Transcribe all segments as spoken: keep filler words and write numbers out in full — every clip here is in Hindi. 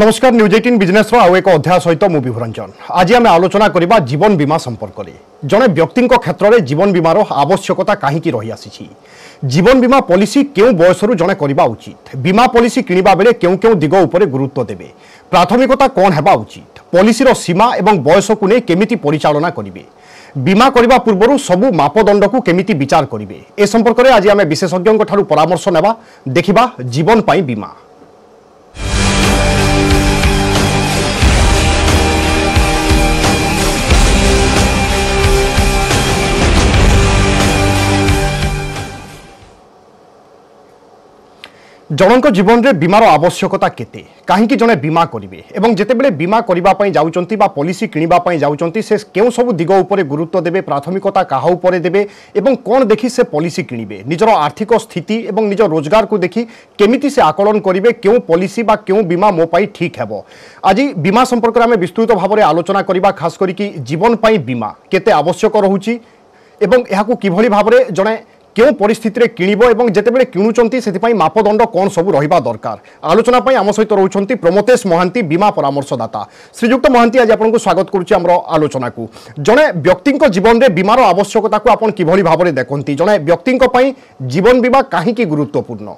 नमस्कार न्यूज अठारह बिजनेस आउ एक अध्याय सहित मु विभरंजन। आज आम आलोचना करबा जीवन बीमा संपर्क में। जड़े व्यक्ति क्षेत्र में जीवन बीमार आवश्यकता कहीं रही आसी। जीवन बीमा पॉलिसी क्यों बयसरू जड़े करबा उचित, बीमा पॉलिसी किनिबा बेले क्यों क्यों दिग उपरे गुरुत्व देबे, प्राथमिकता कौन हेबा उचित, पॉलिसीर सीमा एवं बयस को नहीं केमिति परिचालना करिवे, बीमा करबा पूर्वरु सबु मापदंड को केमिति विचार करिवे, ए संपर्क में आज आम विशेषज्ञों ठारू परामर्श नेबा। देखिबा जीवन पाई बीमा। जनक जीवन में बीमार आवश्यकता केते, कहीं जड़े बीमा करेंगे एवं जितेबले बीमा करने जाउचंती बा पॉलिसी किनिबा जाउचंती से केउ सब दिग उपरे गुरुत्व देबे, प्राथमिकता काहा उपरे देबे एवं कौन देखि से पॉलिसी किनिबे, निजर आर्थिक स्थिति एवं निज रोजगार को देखि केमिति से आकलन करेंगे क्यों पॉलिसी बा क्यों बीमा मो पाई ठीक हेबो। आज बीमा संपर्क में विस्तृत भाव में आलोचना करबा, खास करिकि जीवन पाई बीमा केते आवश्यक रहुची एवं एहाकु किभली भाव में जड़े क्यों परिस्थिति किणव एवं जितेबले किणुचंती से मापदंड कौन सब रहिबा दरकार। आलोचना आम सहित रोचंती प्रमोतेश महांती, बीमा परामर्शदाता। श्रीजुक्त महांती, आज आपको स्वागत करुच्ची आमर आलोचना को। जड़े व्यक्ति जीवन में बीमार आवश्यकता को आपन किभली भाव में देखती, जड़े व्यक्ति जीवन बीमा कहीं गुरुत्वपूर्ण?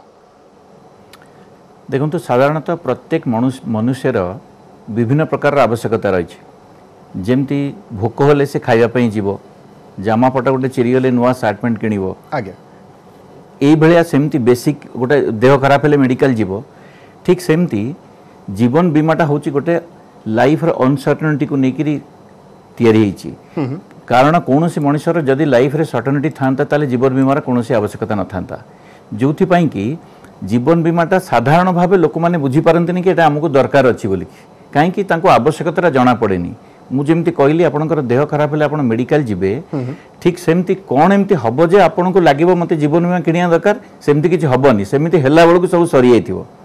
देखो साधारणतः प्रत्येक मनुष्यर विभिन्न प्रकार आवश्यकता रही। जमती भोक हेले से खाइबापी जीव, जामापटा गोटे चिरीगले नुआ सार्ट पैंट किणव, यही भाया सेमती बेसिक गोटे देह खराब हेले मेडिकल जीव। ठीक सेमती जीवन बीमाटा हूँ गोटे लाइफ अनसर्टेनिटी को लेकर तैयारी होती। कारण कौन सी मनुष्यर जदि लाइफ रे सर्टेनिटी था ताले जीवन बीमार कौन सी आवश्यकता न था, जो कि जीवन बीमाटा साधारण भाव लोक मैंने बुझीपारती कि एटा आमको दरकार अच्छी बोली, कहीं आवश्यकता जना पड़ेनी। मुझे कहली आपंकर देह खराब है आप मेडिकल जीवे, ठीक सेमती कौन एमती हम जे आपन को लगे मत जीवन बीमा किणा दरकार, सेमती किसी हेनी, सेमती है बेलू सब सरी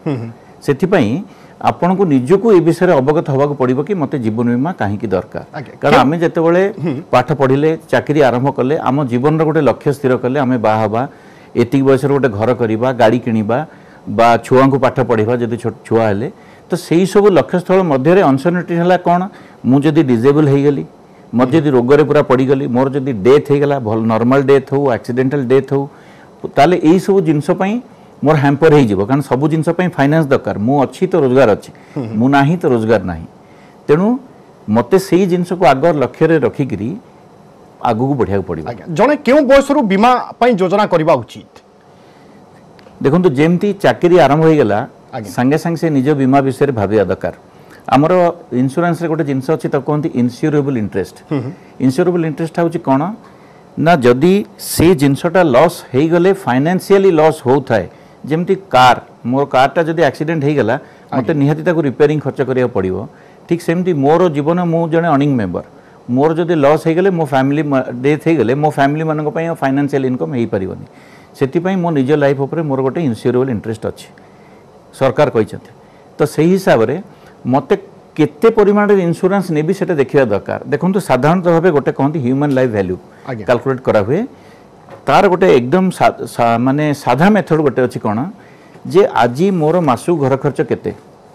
जाइए। आपण को निजको ए विषय अवगत होगा पड़ो कि मत जीवन बीमा कहीं दरकार। कारण आम जिते पाठ पढ़ले चाकरी आरंभ कले आम जीवन गोटे लक्ष्य स्थिर कले आम बाहा एति बयस गोटे घर करवा, गाड़ी किणवा बा छुआ को पाठ पढ़ा जब छुआ हेले, तो सही सब लक्ष्य स्थल मध्य अनसर्टेनिटी है कौन, मुझे डिजेबल हो गली, मत जब रोग पूरा पड़गली, मोर जब डेथ हो गला, भल नॉर्मल डेथ हो एक्सीडेंटल डेथ हो, ताले यही सब जिनस मोर हैम्पर हो, कारण सब जिनस फाइनेंस दरकार। मु अच्छी तो रोजगार अच्छी, मु नाही तो रोजगार नाही, तेणु मत से जिनस को आग लक्ष्य रखिकी आगू बढ़िया पड़ो। जड़े क्यों बयस बीमा योजना करने उचित? देखो जमती चाकरी आरंभ हो गला संगे संगे से निज बीमा विषय भाविया दरकार। आमर इंश्योरेंस रे गोटे जिनस अच्छी तो कहते इन्स्योरेबल इंटरेस्ट। इन्स्योरेबल इंटरेस्ट हूँ कौन ना, जदि से जिनसटा लॉस हो गले फाइनेंशियली लॉस होता है, जमती कार मोर कारटा जदि एक्सीडेंट हो गला मत निहाती ताको रिपेयरिंग खर्च करिया पड़िबो। ठीक सेमती मोर जीवन मु जने अर्निंग मेंबर, मोर जदि लॉस हो गले मो फैमिली डेथ हो गले मो फैमिली मानक पई फाइनेंशियल इनकम हो पारिबनी। सेति मो निज लाइफ उपर मोर गोटे इन्स्योरेबल इंटरेस्ट अच्छी सरकार कहते। तो सही हिसाब से मत केते परिमाण इन्शुरांस नेबी सेटा देखिया दरकार। देखो तो साधारणतः भाव गोटे कहते ह्यूमन लाइफ वैल्यू कैलकुलेट करा हुए, तार गोटे एकदम सा, सा, माने साधा मेथड गोटे अच्छी कौन जे आज मोर मासु घर खर्च केते,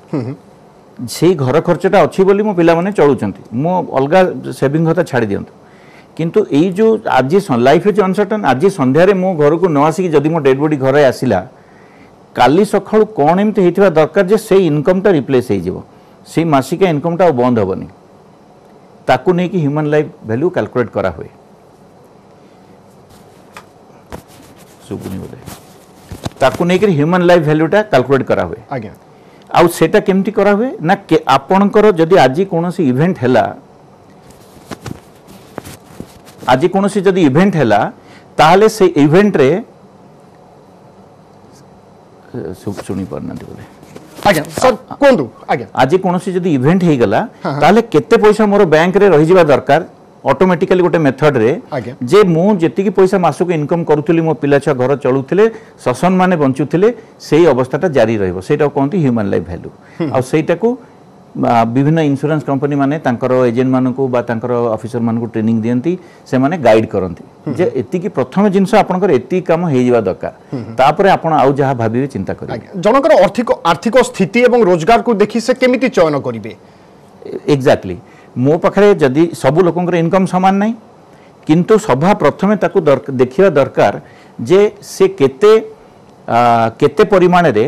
से घर खर्चटा अच्छी बोली मो पिला माने चलुचंती, मो अलगा सेविंग खाता छाड़ी दियंतु। किंतु एई जो आज लाइफ इज अनसर्टेन, आज संध्यारे मो घर को न आसिक जदि मो डेड बॉडी घर आसिला, काली सकाळु कौन एमती होइथिबा दरकार जे से इनकमटा रिप्लेस हो जिवो, से मासिका इनकमटा बंद हेबनी, ताकू नहीं कि ह्यूमन लाइफ वैल्यू कैलकुलेट करा हुए। सुबुनी बोले ताकू नहीं कि ह्यूमन लाइफ वैल्यूटा कैलकुलेट करा हुए। आज्ञा आउ सेटा केमती करा हुए ना, आपणकर जदि आज कोनोसी इवेंट हैला, आज कोनोसी जदि इवेंट हैला ताहले से इवेंट रे शुणी पारना बोले आज्ञा सर कोंदु आज्ञा आज कौन सी जदि इवेंट हो गला ताले केते पैसा मोर बैंक रे रही जिबा दरकार ऑटोमेटिकली गोटे मेथड रे जे मु जेतिकी पैसा मासक इनकम करूथली मो पिला छुआ घर चलुथिले ससन माने बंचुथिले सेही अवस्थाटा जारी रहइबो। सेटा कहंती ह्यूमन लाइफ वैल्यू। आ सेटा को विभिन्न इंश्योरेंस कंपनी माने तांकर एजेंट मानकू बा तांकर ऑफिसर मानकू ट्रेनिंग दियंती से माने गाइड करंती जे एति की प्रथम जिंस आपनकर एति काम हे जिवा दरकार तापरे आपण आउ जहा भाबिबे चिंता करिवे जनकर आर्थिक आर्थिक स्थिति एवं रोजगार को देखि से केमिति चयन करिवे एग्जैक्टली मो पाखरे जदी सब लोकंकर इनकम समान नाही किंतु सभा प्रथमे ताकू देखिवा दरकार जे से केते केते परिमाण रे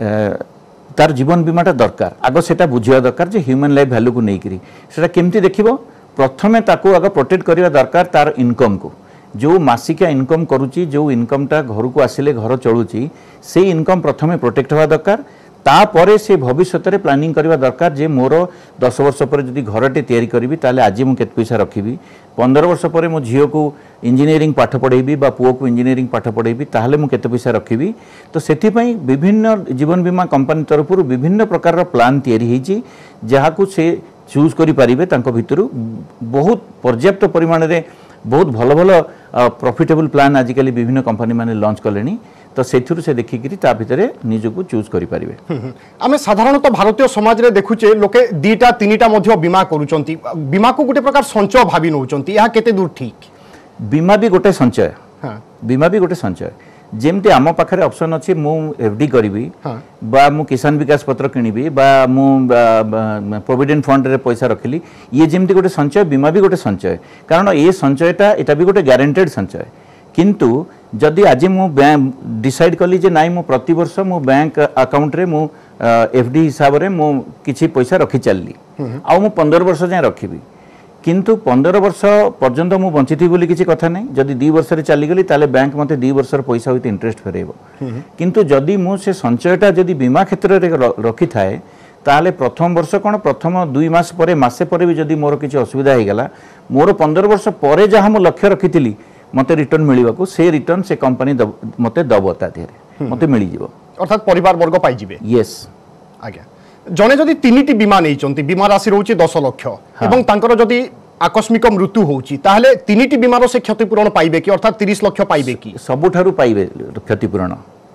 तार जीवन बीमाटा दरकार आग सेटा बुझिया दरकार जे ह्यूमन लाइफ वैल्यू को नहीं करी सेटा केमती देखिबो प्रथमे ताकू आग प्रोटेक्ट करिवा दरकार तार इनकम को जो मासिका इनकम करूची जो इनकमटा घर को आसिले घर चलुची से इनकम प्रथमे प्रोटेक्ट होवा दरकार तापरे से भविष्य में प्लानिंग करवा दरकार जे मोर दस वर्ष पर जदि घरटे तैयारी करी ताले आज मु केते पैसा रखिबी पंद्रह वर्ष पर मो झील को इंजीनियरिंग पाठ पढ़ेबी बा पुओ को इंजीनियरिंग पाठ पढ़ेबी ताहले मु केते पैसा रखिबी तो सेथि पई विभिन्न जीवन बीमा कंपनी तरफ विभिन्न प्रकार प्लान तैयारी हेची जहा को से चूज करि परिबे तांको भितरु बहुत पर्याप्त परिमाण रे बहुत भल भल प्रॉफिटेबल प्लान आजिकली विभिन्न कंपनी माने लॉन्च कलेनी तो सेथुरु से देखिकरी ता भितरे निजको चूज करि परिबे आमे साधारणतः भारतीय समाज रे देखुचे लोके दीटा तीनिटा मध्य बीमा करूचंती बीमा को गुटे प्रकार संचय भाबी नउचंती या केते दूर ठीक बीमा भी गोटे संचय हां बीमा भी गोटे संचय जेमते आम पाखरे ऑप्शन अछि मु एफडी करिवि बा मु किसान विकास पत्र किनिबि बा मु प्रोविडेंट फंड रे पैसा रखिली ये जेमते गोटे संचय बीमा भी गोटे संचय कारण ये संचयटा एटा भी गोटे गारंटेड संचय किंतु जदि आज मु डिसाइड कली जे नाइ मु प्रति वर्ष मु बैंक अकाउंट रे मु एफडी हिसाब रे मु किछि पैसा रखि चलली आ मु पंद्रह वर्ष जाय रखिबि किंतु पंद्रह वर्ष पर्यंत मु बंचिथि बोली किछि कथा नै जदि दो वर्ष रे चली गली ताले बैंक मते दो वर्ष र पैसा होइत इंटरेस्ट फेरेबो किंतु जदि मु से संचयटा जदि बीमा क्षेत्र रे रखि थाए ताले प्रथम वर्ष कोन प्रथम दुई मास परे मासे परे भी जदि मोर किछि असुविधा हे गेला मोर पंद्रह वर्ष परे जहा मु लक्ष्य रखिथिली मते रिटर्न मिलिबा को से रिटर्न से कंपनी मते दबो ता देरे मते मिलि जिवो अर्थात परिवार वर्ग पाई जिवे यस आज्ञा जने जदि तीनिटी बीमा नै चंती बीमा राशि रहउची दस लाख एवं तांकर जदि आकस्मिक मृत्यु होउची ताहले तीनिटी बीमार से क्षतिपूरण पाइबे कि अर्थात तीस लाख पाइबे कि सबुठारु पाइबे क्षतिपूरण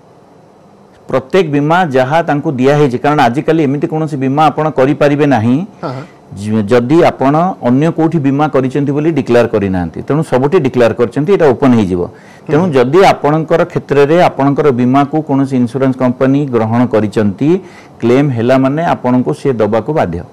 प्रत्येक बीमा जहा तांको दिया हे कारण आजिकल एमिति कोनोसी बीमा आपण करि परिबे नाही जदि आपण अन्य कोठी बीमा करिसेंती बोली डिक्लेयर करि नांती तेनु सबुठी डिक्लेयर करचंती एटा ओपन हे जिवो तेनु जदि आपणकर क्षेत्र रे आपणकर बीमा को कोनोसी इंश्योरेंस कंपनी ग्रहण करिसेंती क्लेम हैला माने आपण को से दबा को बाध्य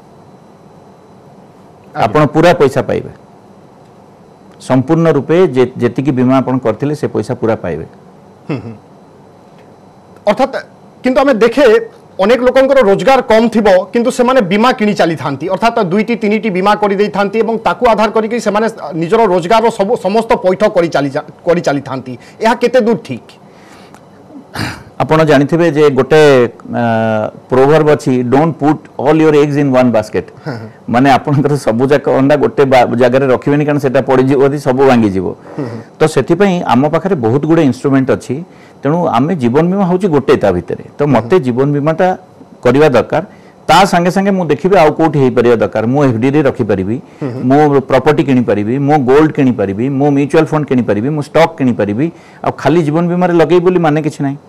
आपण पूरा पैसा पाइबे संपूर्ण रूपे जेति की बीमा आपण करथिले से पैसा पूरा पाइबे अर्थात किंतु हमें देखे अनेक लोकंकर रोजगार कम थिबो किंतु से माने बीमा किनी चली थांती अर्थात दुईटी तीनिटी बीमा करि देई थांती एवं ताकू आधार करि कि से माने निजरो रोजगार रो सब समस्त पैठ करि चली करि चली थांती एहा केते दूर ठीक आपण जानिथिबे जे गोटे प्रोवर्ब अछि don't put all your eggs in one basket माने आपनकर सब जाक अंडा गोटे जगह रे रखिबेनी कारण सेटा पड़ी जिवो सब भांगी जिवो तो सेति पई आम पाखरे बहुत गुडे इंस्ट्रूमेंट अछि तेणु आमे जीवन बीमा होची गोटे ता भितरे तो मते जीवन बीमाटा करवा दरकार ता संगे संगे मु देखिबे आउ कोठी हे परिया दरकार मु एफडी रे रखि परिबी मु प्रॉपर्टी किनि परिबी मु गोल्ड किनि परिबी मु म्यूचुअल फंड किनि परिबी मु स्टॉक किनि परिबी आ खाली जीवन बीमा रे लगेई बोली माने किछ नै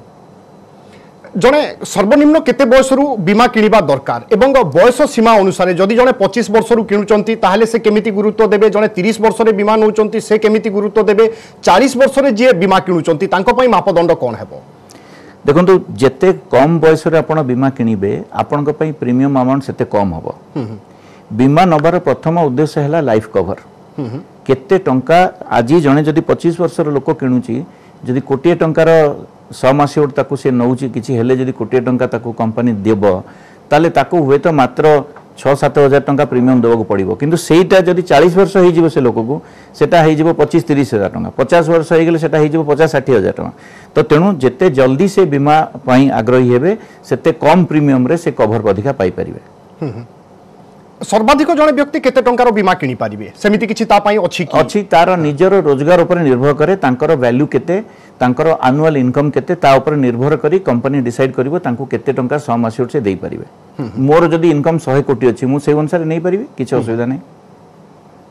जने सर्वनिम्न केते बयस रु बीमा किनिबा दरकार एवं बयस सीमा अनुसार जदि जने पच्चीस वर्ष रु किनुचंती ताहले से केमिति गुरुत्व देबे जने तीस वर्ष रे बीमा नउचंती से केमिति गुरुत्व देबे चालीस वर्ष रे जे बीमा किनुचंती तांको पई मापदंड कोन हेबो देखंतु जेते कम बयस रे आपण बीमा किनिबे आपनक पई प्रीमियम अमाउंट सेते कम हबो बीमा नबार प्रथम उद्देश्य हैला लाइफ कवर केते टंका आजी जने जदि पच्चीस वर्ष रो लोक किनुची जदि कोटी टंकार सौ मासियोड ताकू से नउची किछि हेले जदि कोटी टंका ताकू कंपनी देबो ताले ताकू हुए तो मात्र छह सात हजार टंका प्रीमियम देबो पड़िबो किंतु सेटा जदि चालीस वर्ष होई जिवो से लोक को सेटा होई जिवो पच्चीस तीस हजार टंका पचास वर्ष होई गेले सेटा होई जिवो पचास साठ हजार टंका तो तेणु जेते जल्दी से बीमा पई आग्रही हेबे सेते कम प्रीमियम रे से कवर अधिका पाई परिबे सर्वाधिक जने व्यक्ति केते टंकार बीमा किनि पारिबे सेमिति किछि ता पई अछि कि अछि तार निजर रोजगार ऊपर निर्भर करे तांकर वैल्यू केते तांकर एनुअल इनकम केते ता ऊपर निर्भर करी कंपनी डिसाइड करिवो तांको केते टंका सौ मासियोड से देई परिबे मोर जदी इनकम सौ कोटी अछि मु से अनुसार नै परिबे किछि असुविधा नै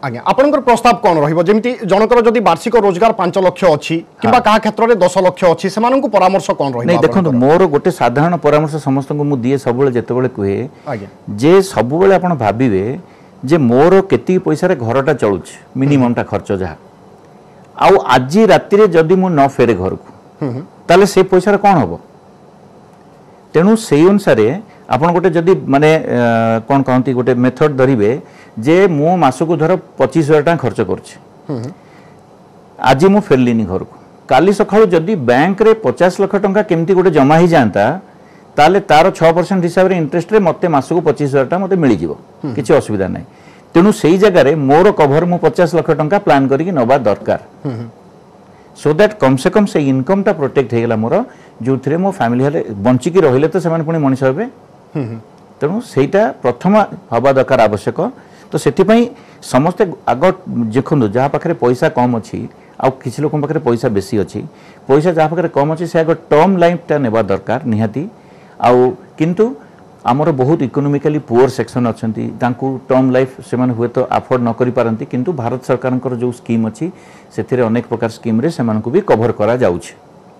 आज्ञा आपनकर प्रस्ताव कौन रहिबो जेमिति जनकर जदि वार्षिक रोजगार पांच लाख अछि किबा का क्षेत्र रे दस लाख अछि सेमानन को परामर्श कौन रहिबो? नहीं देखो मोर गोटे साधारण परामर्श समस्त को मु दिए सब बेले जते बेले कहे आज्ञा जे सब बेले आपण भाबिबे जे मोर केती पैसा रे घरटा चलुछ मिनिमम टा खर्च जहा आउ आज राति रे जदि मु न फेरे घर को ताले से पैसा रे कोन हबो तेनु सेई अनुसार आपण गोटे जदि माने कोन कहंती गोटे मेथड धरिबे जे मु मासको धर पच्चीस हजार टाका खर्च करछि आज मु फेरलिनी घर को काली सखाळु जदि बैंक रे पचास लाख टंका केमती गोटे जमा ही जानता ताले तार छह परसेंट हिसाब रे इंटरेस्ट रे मते मासको पच्चीस हजार टाका मते मिली जिवो किछि असुविधा नै तेनु सेई जगह रे मोर कवर मु पचास लाख टंका प्लान करिकि नबा दरकार सो दैट कम से कम से इनकम टा प्रोटेक्ट हेगला मोर जो थरे मो फैमिली हले बंची की रहिले तो सेमान पुनी मनिष हेबे तेनु सेटा प्रथम हवा दरकार आवश्यक तो सेति पई समस्त आग देखंदु जहा पाखरे पैसा कम अछि आ किछि लोकन पाखरे पैसा बेसी अछि पैसा जहा पाखरे कम अछि से आग टर्म लाइफ टा नेबा दरकार निहाती आ किंतु आमर बहुत इकोनॉमिकली पुअर सेक्शन अछंती तांकू टर्म लाइफ से माने हुए तो अफोर्ड न करि पारंती किंतु भारत सरकार जो स्कीम अछि सेथिरे अनेक प्रकार स्कीम रे सेमान को भी कवर करा जाउछ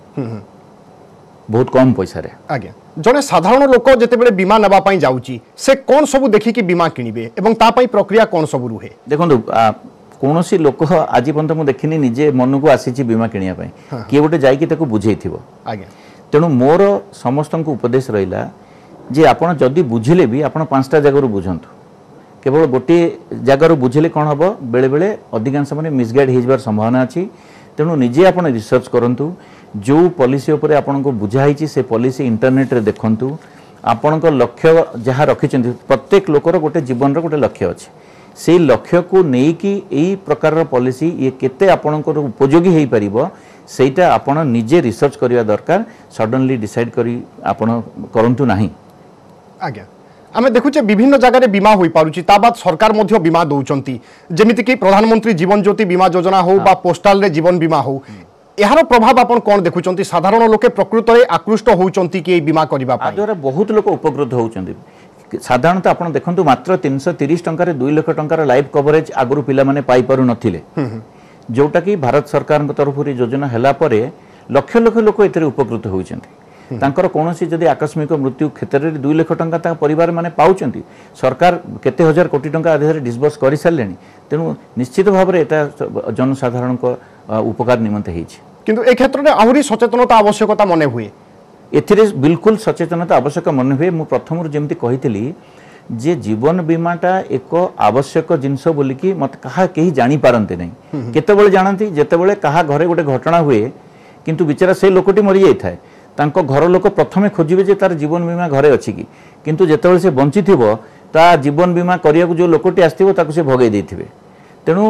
बहुत कम पैसा रे आज्ञा जने साधारण लोक जते बेले बीमा नबा पई जाउची से कोन सब देखि कि बीमा किनिबे एवं ता पई प्रक्रिया कोन सब रुहे देखंतु कोनोसी लोक आज पर्यंत मु देखिनी निजे मन को आसीची बीमा किनिया पई के गोटे जाई कि ताको बुझेइथिबो आज्ञा तेनु मोर समस्त को उपदेश रहिला जे आपण जदि बुझिले भी आपण पांचटा जगह बुझंतु केवल गोटे जगह बुझिले कोन हबो बेले बेले अधिकांश माने मिसगाइड हेजबार संभावना अछि तेनु निजे आपण रिसर्च करंतु जो पॉलिसी ऊपर आपण को बुझाई से पॉलिसी इंटरनेट रे देखंतु आपण को लक्ष्य जहाँ रखिछन्ति प्रत्येक लोकर गोटे जीवन रो गोटे लक्ष्य अछि से लक्ष्य को नै कि एई प्रकार रो पॉलिसी ये केते आपण को उपयोगी हेई परिबो सेटा आपण निजे रिसर्च करिया दरकार सडनली डिसाइड करी आपण करंतु नाही आज्ञा आमे देखुचे विभिन्न जगह बीमा होई पारुची ता बाद सरकार मध्य बीमा दउचंती जेमिति कि प्रधानमंत्री जीवन ज्योति बीमा योजना हो बा पोस्टल रे जीवन बीमा हो यार प्रभाव आपण कोन देखुचंती साधारण लोके प्रकृत रे आकृष्ट होउचंती कि बीमा करबा पई आदरा बहुत लोक उपकृत होउचंती साधारणतः आपण देखंतु मात्र तीन सौ तीस टंका रे दो लाख टंका रे लाइफ कवरेज आगरु पिला माने पाई पारु नथिले जोटा कि भारत सरकार तरफ रे योजना हला परे लक्ष लक्ष लोक एतरे उपकृत होउचंती तांकर कोनोसी जदि आकस्मिक मृत्यु क्षेत्र रे दो लाख टंका ता परिवार माने पाउचंती सरकार केते हजार कोटी टंका आधे डिस्बर्स करि सारलेनी तेनु निश्चित भाव रे एटा जनसाधारण को उपकार निमंते हेछि किंतु ए क्षेत्र रे आहुरी सचेतनता आवश्यकता मने हुए एथिरे बिल्कुल सचेतनता आवश्यक मन हुए मु प्रथम जेमती कहितली जे जीवन बीमाटा एक आवश्यक जिनस बोली कि मत कहा केही जानी पारंते नहीं केते बेले जानती जेते बेले कहा घरे गोटे घटना हुए किंतु बिचारा से लोकटी मरि जाई थाए तांको घर लोक प्रथमे खोजिबे जे तार जीवन बीमा घरे अछि कि किंतु जेते बेले से बंची थिबो ता जीवन बीमा करिया को जो लोकटी आस्थिबो ताको से भगै देथिबे तेनु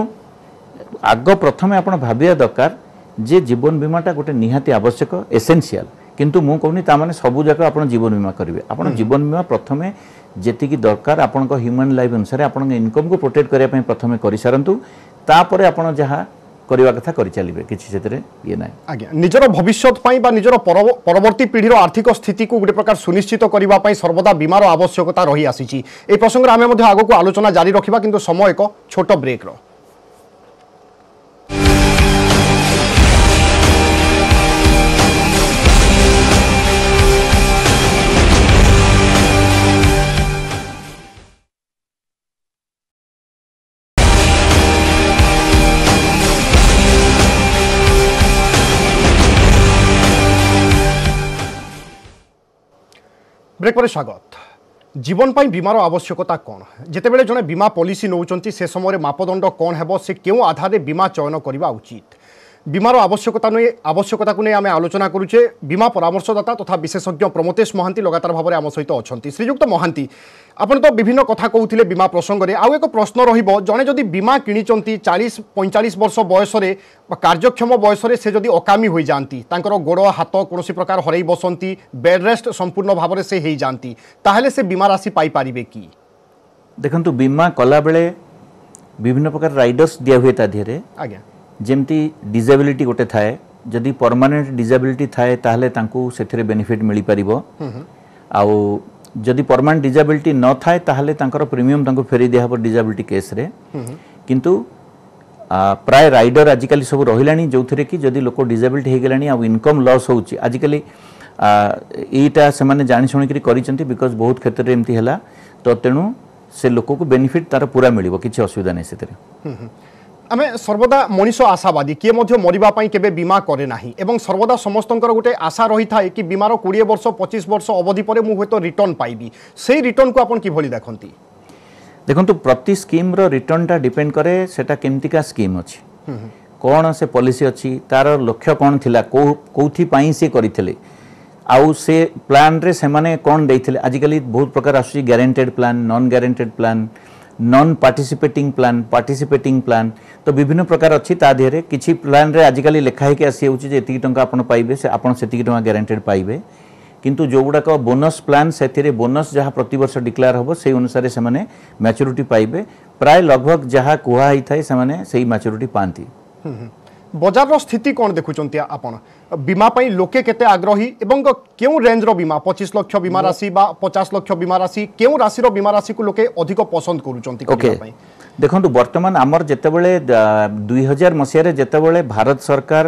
आग प्रथमे आपण भाबिया दरकार जे जीवन बीमाटा गोटे निहाती आवश्यक एसेंशियल किंतु मु कहनी ता माने सबु जगह आपण जीवन बीमा करिवे आपण जीवन बीमा प्रथमे जेति की दरकार आपण को ह्यूमन लाइफ अनुसार आपण इनकम को प्रोटेक्ट करिया पई प्रथमे करि सारंतु तापरे आपण जहा करिवा कथा करि चलिबे किछि सेतरे ये नै आज्ञा निजरो भविष्यत पई बा निजरो परवर्ती पीढ़ीर आर्थिक स्थिति को गोटे प्रकार सुनिश्चित करिवा पई सर्वदा बीमार आवश्यकता रही आसीची ए प्रसंग रे आमे मध्ये आगो को आलोचना जारी रखिबा किंतु समय एक छोट ब्रेक रो ब्रेक पर स्वागत जीवन पाई बीमार आवश्यकता कौन जितेबले जने बीमा पॉलिसी नौचंती से समय मापदंड कौन है से क्यों आधार रे बीमा चयन करबा उचित बीमार आवश्यकता नहीं आवश्यकता को नहीं आम आलोचना करुचे बीमा परामर्शदाता तथा विशेषज्ञ प्रमोतेश महांती लगातार भाव में आम सहित अच्छा श्रीजुक्त महांती आपन तो विभिन्न कथा कहते बीमा प्रसंग में आउ एक प्रश्न रहिबो जने जदि बीमा किनिचंती चालीस पैंतालीस वर्ष बयस कार्यक्षम बयस से जदि अकामी हो जाती तांकर गोड़ हाथ कौन प्रकार हरई बसंती बेड रेस्ट संपूर्ण भाव में से हो जाती ताहले से बीमा राशि पाई पारिबे कि देखंतु बीमा कला बेले विभिन्न प्रकार राइडर्स दिया हुए ता धीरे आज्ञा जेमती डिजेबिलिटी गोटे थाए जदि परमानेंट डिजेबिलिटी थाए ताहले तांकू सेथिरे बेनिफिट मिली परिबो आउ जदि परमानेंट डिजेबिलिटी न थाए ताहले तांकर प्रीमियम तांकू फेरी दिया हबो डिजेबिलिटी केस रे किंतु प्राय राइडर आजिकल सब रहा जो थे कि जदि लोक डिजेबल्ड हो गलानी आ इनकम लॉस होची आजिकल यहीटा से मैंने जानी शुणिक बिकज बहुत क्षेत्र में एमती है तो तेणु से लोक को बेनिफिट तार पूरा मिल किसी असुविधा नहीं से आमे सर्वदा मनीष आशावादी किए मध्य मरिबापाई केबे बीमा करे नाही एवं सर्वदा समस्तंकर गोटे आशा रही था कि बीमार बीस वर्ष पच्चीस वर्ष अवधि पर मु हेतो रिटर्न पाइबी से रिटर्न को आपण किभली देखंती देखो प्रति स्कीम रो रिटर्न टा डिपेंड करे सेटा केमतिका स्कीम अछि कौन से पॉलिसी अछि तार लक्ष्य कौन थिला को कोथि पाई से करिथिले आउ से प्लान रे से माने कौन देइथिले आजिकली बहुत प्रकार आसुची guaranteed plan non guaranteed plan non participating plan participating plan तो विभिन्न प्रकार अच्छी ता देहरे किछि प्लान रे आजिकली लिखा है कि आसी होची जे एतिकी टंका आपण पाइबे से आपण सेतिकी टंका गारंटेड पाइबे किंतु जो गुडा का बोनस प्लान सेथिरे बोनस जहाँ प्रति वर्ष डिक्लेयर होबो से अनुसार से माने मैच्योरिटी पाइबे प्राय लगभग जहाँ कुहा ही थाए से माने सेही मैच्योरिटी पांती बजार रो स्थिति कौन देखुचंती आपण बीमा पई लोके केते आग्रही एवं केउ रेंज रो बीमा पच्चीस लाख बीमा राशि बा पचास लाख बीमा राशि केउ राशि रो बीमा राशि को लोके अधिक पसंद करूचंती ओके देखंतु वर्तमान आमर जेतेबेले दुई हजार मसिया रे जेतेबेले भारत सरकार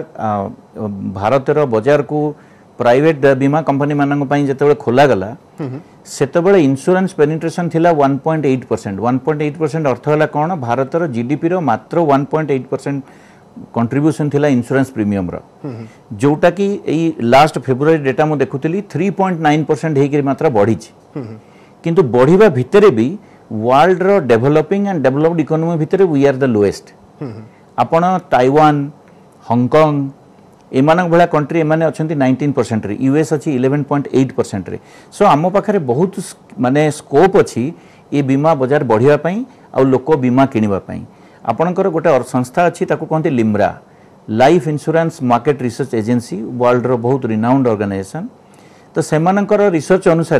भारत रो बाजार को प्राइवेट बीमा कंपनी मानन पई जेतेबेले खोला गला सेतेबेले इंश्योरेंस पेनिट्रेशन थिला one point eight percent one point eight percent अर्थ होला कोन भारत रो जीडीपी रो मात्र one point eight percent contribution थिला इंश्योरेंस प्रीमियम रो जोटा कि एई लास्ट फेब्रुआरी डेटा मु देखुतली थ्री पॉइंट नाइन परसेंट हेकि मात्रा बढ़ी किंतु बढ़िबा भितरे भी वर्ल्ड रो डेवलपिंग एंड डेवलप्ड इकोनॉमी भितरे वी आर द लोएस्ट आपण ताइवान हांगकांग एमानक भला कंट्री एमाने अछंती नाइंटीन परसेंट रे यूएस अछि इलेवन पॉइंट एट परसेंट रे सो आमो पाखरे बहुत माने स्कोप अछि ए बीमा बाजार बढ़िया पई आ लोक बीमा किनिबा पई आपणकर गोटे संस्था अच्छी ताको कहते LIMRA life insurance market research agency world रो बहुत रिनाउंड ऑर्गेनाइजेशन तो सेमानकर रिसर्च अनुसार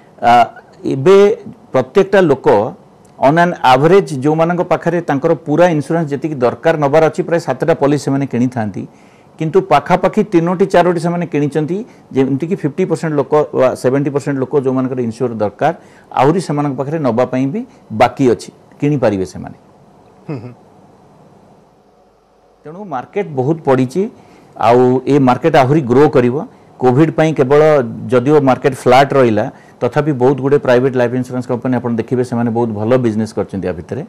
एबे प्रत्येकटा लोक ऑन एन एवरेज जो मानक पाखरे तांकर पूरा इंश्योरेंस जेतिक दरकार नबार अच्छी प्राय सातटा पॉलिसी माने किनी थांती किंतु पाखापाखि तीनोटी चारोटी से माने किनीचंती जेमति कि फिफ्टी परसेंट लोक सेवेंटी परसेंट लोक जो मानकर इंश्योर दरकार आहुरी से मानक पाखरे नबा पई भी बाकी अछि किनी पारिबे से माने तेणु मार्केट बहुत पड़ी आउ ए मार्केट आहरी ग्रो करिवो कोविड पई केवल जदियो मार्केट फ्लैट रहिला तथापि बहुत गुडे प्राइवेट लाइफ इंश्योरेंस कंपनी आपण देखिबे से माने बहुत भलो बिजनेस करचंती आ भितरे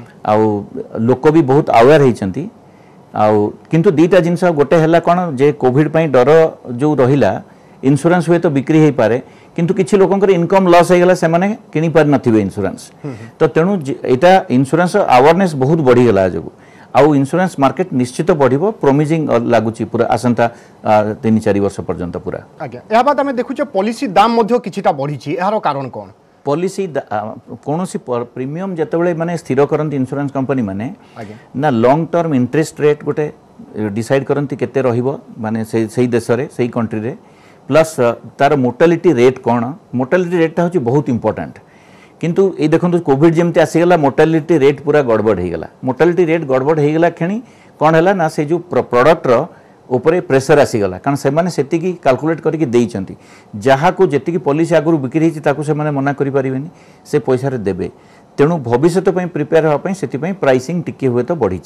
आउ लोक भी बहुत अवेयर हेचंती आउ किंतु दीटा जिंस गोटे हला कोन जे कोविड पई डर जो रहिला इंश्योरेंस हुए तो बिक्री हे पारे किंतु किछि लोकंकर इनकम लॉस हे गला से माने किनि पार नथिबे इंश्योरेंस तो तेणु एटा इंश्योरेंस अवेयरनेस बहुत बढ़ी गला जो आउ इंश्योरेंस मार्केट निश्चित बढ़िबो प्रोमिजिंग लागुची पूरा आसंता तीन चार वर्ष पर्यंत पूरा आज्ञा या बात हमें देखुचे पॉलिसी दाम मध्य किछिटा बढ़ीची एहारो कारण कोन पॉलिसी कोनोसी प्रीमियम जतबेले माने स्थिर करंती इंश्योरेंस कंपनी माने ना लॉन्ग टर्म इंटरेस्ट रेट गोटे डिसाइड करंती केते रहिबो माने से सेही देश रे सेही कंट्री रे प्लस तार मोर्टालिटी रेट कौन मोर्टालिटी रेट हूँ बहुत इंपोर्टेंट किंतु ये देखो कोविड जमती आसीगला मोर्टालिटी रेट पूरा गड़बड़ हो गला मोर्टालिटी रेट गड़बड़ हो गला क्षणी कौन है ना से जो प्रोडक्ट रो ऊपर प्रेसर आसीगला कारण से माने सेतिकी कैलकुलेट करके देइचंती जहाँ को जेतिकी पॉलिसी आगु बिक्री होती ताकू से माने मना करि परिबेनी से पैसा रे देबे तेणु भविष्य पई प्रिपेयर होआ पई सेति पई प्राइसिंग टिके हुए तो बढ़ी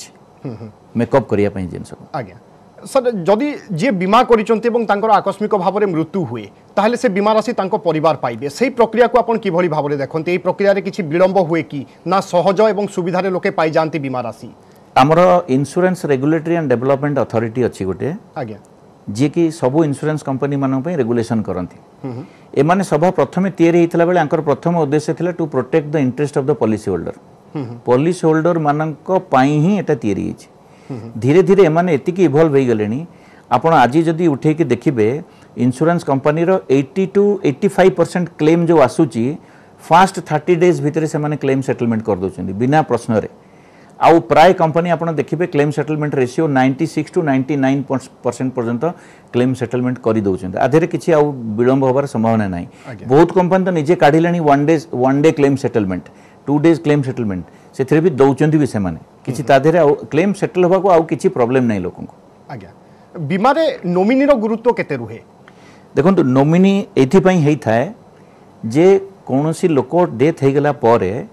मेकअप करिया पई जिंस आज्ञा सर जदि जे बीमा करिचंती एवं तांकर आकस्मिक भाव में मृत्यु हुए ताहले से बीमा राशि तांको परिवार पाइबे सेही प्रक्रिया को आपण किभली भाव में देखंती एही प्रक्रिया रे किछि विलंब हुए कि ना सहज एवं सुविधा रे लोके पाइ जानती बीमा राशि आमर insurance regulatory and development authority अच्छी गोटे आज्ञा जी कि सबु इंश्योरेंस कंपनी मानन पई रेगुलेशन करंती ए माने सभा प्रथमे तयारी हेतला बेले आंकर प्रथम उद्देश्य थिला to protect the interest of the policy holder policy holder मानक पई ही एटा तयारी हेछि धीरे धीरे एमाने एतिकी इवॉल्व हो गलेनी आपण आज जदि उठे के देखिबे इंश्योरेंस कंपनी रो अस्सी टू पचासी परसेंट क्लेम जो आसुची फास्ट थर्टी डेज भितर से माने क्लेम सेटलमेंट कर दोचंदी बिना प्रश्न रे आउ प्राय कंपनी आपण देखिबे claim settlement ratio ninety six to ninety nine percent पर्यंत क्लेम सेटलमेंट करि दोचंदी आधेरे किछि आउ विलंब होबार संभावना नाही बहुत कंपनी तो निजे काढिलानी one day one day claim settlement two days claim settlement से भी दौरान भी से किसी ताधे क्लेम सेटल होगा आउ किसी प्रॉब्लम नहीं लोक आज्ञा बीमा रे नोमिनी रो गुरुत्व केते रुहे देखो नोमिनी एथि पई हेई थाए जे कोनोसी लोक डेथ हे गला परे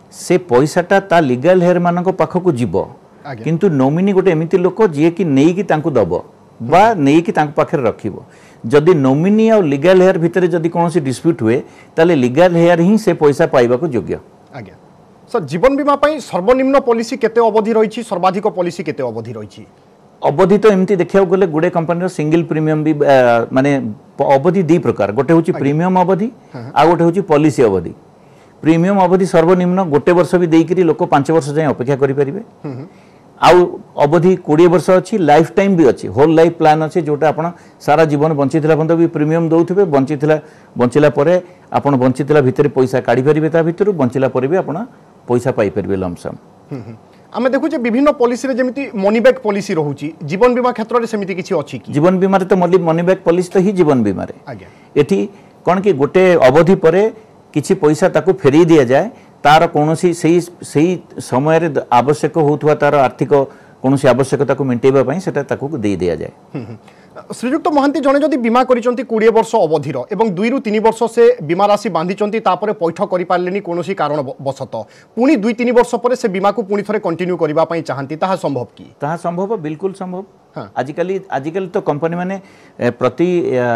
से पैसाटा ता लीगल हेयर मानक पाखक जीव किंतु नॉमिनी गोटे एमती लोक जी कि नहीं कि तांको दब बा नहीं कि तांको पाखे रखिबो जदि नॉमिनी और लीगल हेयर भितर जदि कोनोसी डिस्प्यूट हुए ताले लीगल हेयर ही से पैसा पाइबा को योग्य। आज्ञा सर जीवन बीमा पई सर्वनिम्न पॉलिसी केते अवधि रही सर्वाधिक पॉलिसी केते अवधि रही अवधि तो एमती देखा गले गुड़े कंपनी सिंगल प्रीमियम भी माने अवधि दी प्रकार गोटे हूँ प्रीमियम अवधि आ गोटे हूँ पॉलिसी अवधि प्रीमियम अवधि सर्वनिम्न गोटे वर्ष भी देकरी लोक पांच वर्ष जाए अपेक्षा करें आउ अवधि कोड़े वर्ष अच्छी लाइफ टाइम भी अच्छी होल लाइफ प्लान अच्छी जोटा आप सारा जीवन बंचीला पर्यंत भी प्रीमियम दौथे बंचीला बंचिला आप बंचीला भितर पैसा काढ़ी पारे भितर बंचिला भी आप पैसा पाइपर लमसम आमे देखुचे विभिन्न पॉलिसी रे जेमिति मनी बैक पॉलिसी रहउची जीवन बीमा क्षेत्र रे सेमिति किछि अछि कि जीवन बीमा रे तो मनी बैक पॉलिसी तो ही जीवन बीमा रे आज्ञा एठी कोन कि गोटे अवधि परे किछि पैसा ताकू फेरी दिया जाए तार कोनोसी सही सही समय रे आवश्यक होतवा तार आर्थिक कोनोसी आवश्यकता को मेंटेबा पई सेटा ताकू दे दिया जाए। श्रीजुक्त महांती जने जदि बीमा करिसंती बीस वर्ष अवधिर एवं दुई रु तीन वर्ष से बीमा राशि बांधिसंती तापरे पैठ करि पारलेनी कोनोसी कारण बसत पुनी दुई तीन वर्ष परे से बीमा को पुनी थरे कंटिन्यू करबा पई चाहंती ताहा संभव कि ताहा संभव बिल्कुल संभव। हाँ आजिकली आजिकली तो कंपनी माने प्रति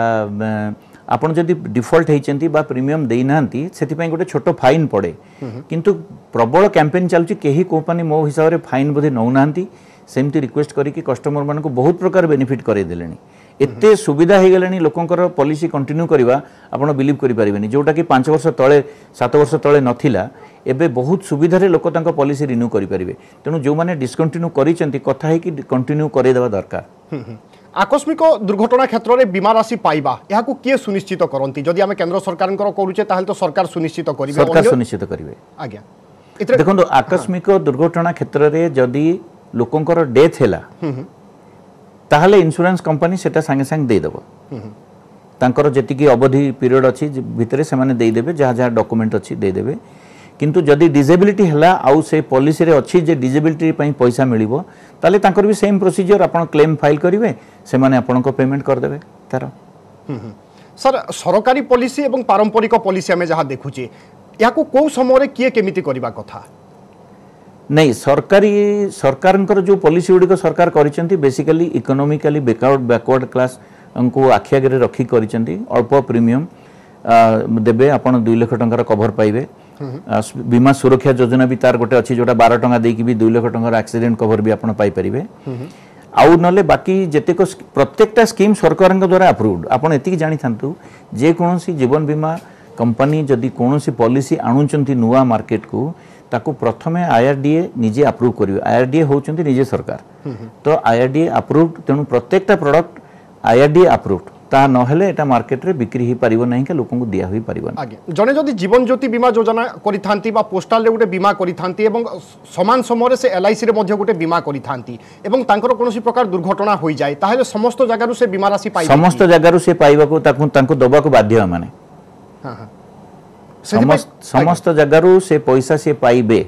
आपण जदि डिफॉल्ट होइचंती बा प्रीमियम देई नांती सेति पई गोटे छोटो फाइन पड़े किंतु प्रबल कैंपेन चलची केही कंपनी मो हिसाब रे फाइन बधे नौ नांती सेमती रिक्वेस्ट करी कि कस्टमर मानक बहुत प्रकार बेनिफिट करे देलेनी एते सुविधा हो गलानी लोकंकर पॉलिसी कंटिन्यू करबा आपण बिलीव करि परिबेनी जोटा कि पांच वर्ष तळे सात वर्ष तळे नथिला एबे बहुत सुविधा रे लोक तांका पॉलिसी रिन्यू करि परिबे तेनु जो माने डिस्कंटिन्यू करिसेंती कथा है कि कंटिन्यू करे देबा दरकार। आकस्मिक दुर्घटना क्षेत्र में बीमा राशि पाइबा यहाँ को किए सुनिश्चित करती जदि आम केंद्र सरकार करुचे ताहले तो सरकार सुनिश्चित करिवे सरकार सुनिश्चित करिवे। आज्ञा देखो आकस्मिक दुर्घटना क्षेत्र में जदि लोकंकर डेथ हैला ताहले इंश्योरेंस कंपनी सेटा संगे संगे दे देबो तांकर जेतिकी अवधि पीरियड अछि भितरे से माने दे देबे जहाँ जहाँ डॉक्यूमेंट अछि दे देबे किंतु जदि डिजेबिलिटी हैला आउ से पॉलिसी रे अछि जे डिजेबिलिटी पई पैसा मिलिबो ताले तांकर भी सेम प्रोसीजर आपण क्लेम फाइल करिवे से माने आपण को पेमेंट कर देबे तार। सर सरकारी पॉलिसी एवं पारंपरिक पॉलिसी हमें जहाँ देखुचे याको को समय रे किए केमिति करबा कथा नहीं सरकारी सरकार जो पॉलिसी गुड़िक सरकार करिसेंती basically economically backward backward class को आखि आगे रखी करिसेंती अल्प प्रीमियम देबे आपण दुई लाख टंकार कवर पाइबे बीमा सुरक्षा योजना भी तार गोटे अच्छी जोटा बारह टंका देकी भी दुई लाख टंकार एक्सीडेंट कवर भी आपण पाई परिबे आउ नले बाकी जेतेक प्रत्येकटा स्कीम सरकार द्वारा अप्रूव्ड आपण एतिकी जानि थांतु जे कोनोसी जीवन बीमा कंपनी जदि कोनोसी पॉलिसी आणुचंती नुवा मार्केट को ताको प्रथमे आईआरडीए निजे अप्रूव करिवे आईआरडीए होचंती निजे सरकार तो आईआरडीए अप्रूव्ड तेणु प्रत्येकटा प्रोडक्ट आईआरडीए अप्रूव्ड ता नहेले एटा मार्केट रे बिक्री ही परिबो नहीं के लोकन को दिया हुई परिबो आगे जने जदि जीवन ज्योति बीमा योजना करिथांती बा पोस्टल रे गुटे बीमा करिथांती एवं समान समय से एलआईसी रे मध्ये गुटे बीमा करिथांती एवं तांकर कोनोसी प्रकार दुर्घटना होई जाय ताहेले समस्त जगह रु से बीमा राशि पाइ समस्त जगह रु से पाइबा को ताकू तांको दबा को बाध्य माने हां हां समस्त समस्त जगह रु से पैसा से पाइबे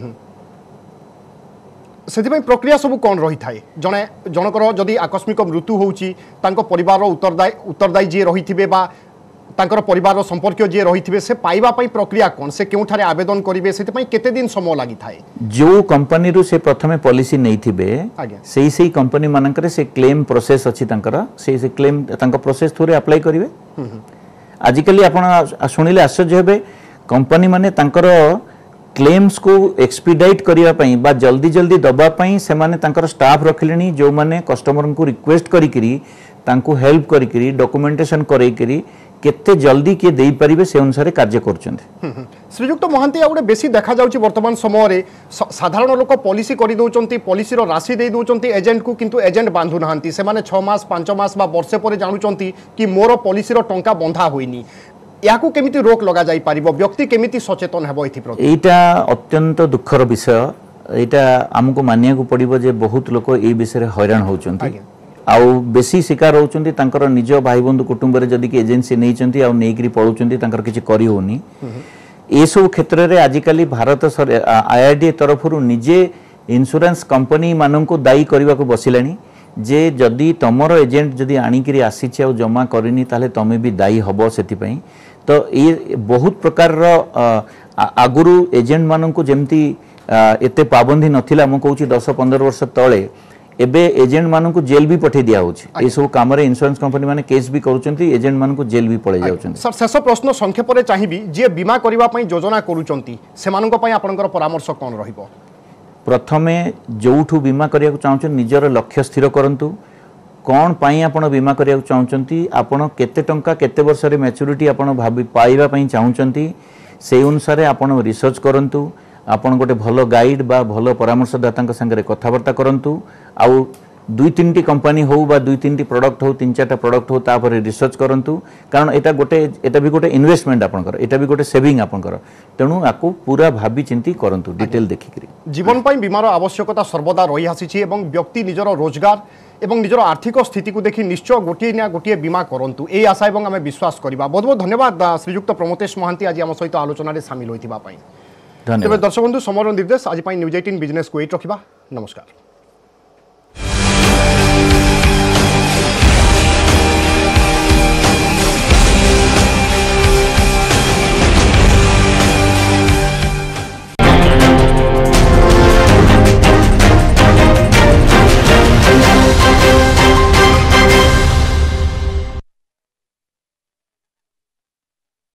से प्रक्रिया सब कौन रही थाए जने जनकर जदि आकस्मिक मृत्यु होउची तांको परिवार उत्तरदायी उत्तरदायी जे रही थिबे बा तांकर परिवार संपर्क जे रही थिबे से पाइबा पई प्रक्रिया कौन से केउ ठारे आवेदन करिवे सेति पई केते दिन समय लागि थाए जो कंपनी रु से प्रथमे पॉलिसी नै थिबे सेही सेही कंपनी मानकर से क्लेम प्रोसेस अछि तांकर से से क्लेम तांको प्रोसेस थोरे अप्लाई करिवे आजिकली आपण सुनिले आश्चर्य हेबे कंपनी माने तांकर क्लेम्स को एक्सपीडाइट करिया पई बा जल्दी जल्दी दबा पई से माने तांकर स्टाफ रखिलेनी जो माने कस्टमर को रिक्वेस्ट करी करी तांको हेल्प करी करी डॉक्यूमेंटेशन करै करी केते जल्दी के देई परिबे से अनुसार कार्य करचंती। श्रीयुक्त महांती आ गुटे बेसी देखा जाउची वर्तमान समय रे साधारण लोक पॉलिसी करि दोचंती पॉलिसी रो राशि देई दोचंती एजेंट को किंतु एजेंट बांधु नाहंती से माने छह मास पांच मास बा वर्षे परे जानुचंती कि मोर पॉलिसी रो टंका बंधा होइनी याकू केमिति रोक लगा जाई पारिबो व्यक्ति केमिति सचेतन हेबो एथि प्रति एटा अत्यंत दुखर विषय एटा हमको मानिया को पड़िबो जे बहुत लोक ए विषय रे हैरान होचंती आउ बेसी शिकार होचंती तांकर निज भाई बंधु कुटुंब रे जदी कि एजेंसी नै चंती आउ नेकरी पळुचंती तांकर किछि करि होनी ए सब क्षेत्र रे आजिकली भारत आईआरडीए तरफ रु निजे इंश्योरेंस कंपनी मानन को दायी करबा को बसिलानी जे जदी तमरो एजेंट जदी आनिकरी आसीछि आउ जमा करिनी ताले तमे भी दायी हबो सेति पई तो ये बहुत प्रकार आगुरु एजेंट मानक जमती एते पाबंदी नथिला मु कहूची दस पंद्रह वर्ष तले एबे एजेंट मानक जेल भी पठे दिया होची ए सब काम रे इंश्योरेंस कंपनी माने केस भी करूचंती एजेंट मानक जेल भी पळे जाउचंती। सर शेष प्रश्न संक्षेप रे चाहिबी जे बीमा करबा पई योजना करूचंती से मानक पई आपनकर परामर्श कोन रहिबो? प्रथमे जोठू बीमा करिया चाहूछन निजर लक्ष्य स्थिर करंतु कौन पाई आपण बीमा करिया चाहूछंती आपण केते टंका केते वर्ष रे मैच्योरिटी आपण भाबी पाइबा पई चाहूछंती से अनुसार आपण रिसर्च करंतु आपण गोटे भलो गाइड बा भलो परामर्शदाता संगे कथबार्ता करंतु आउ दुई तीन टी कंपनी हो बा दुई तीन टी प्रोडक्ट हो तीन चार प्रोडक्ट हो तापर रिसर्च करंतु कारण एटा गोटे एटा भी गोटे इन्वेस्टमेंट आपनकर एटा भी गोटे सेविंग आपनकर तेणु आको पूरा भाबी चिंती करंतु डिटेल देखिकरी। जीवन पई बीमार आवश्यकता सर्वदा रही आसी एवं व्यक्ति निजर रोजगार एवं निजर आर्थिक स्थिति को देखि निश्चय गोटे ना गोटे बीमा करंतु ए आशा एवं आमे विश्वास करबा। बहुत बहुत धन्यवाद श्रीयुक्त प्रमोतेश महांती आज आम सहित आलोचना रे शामिल होइतिबा पई। धन्यवाद दर्शक बंधु समर निर्देश आज न्यूज अठारह बिजनेस को एट रखिबा। नमस्कार।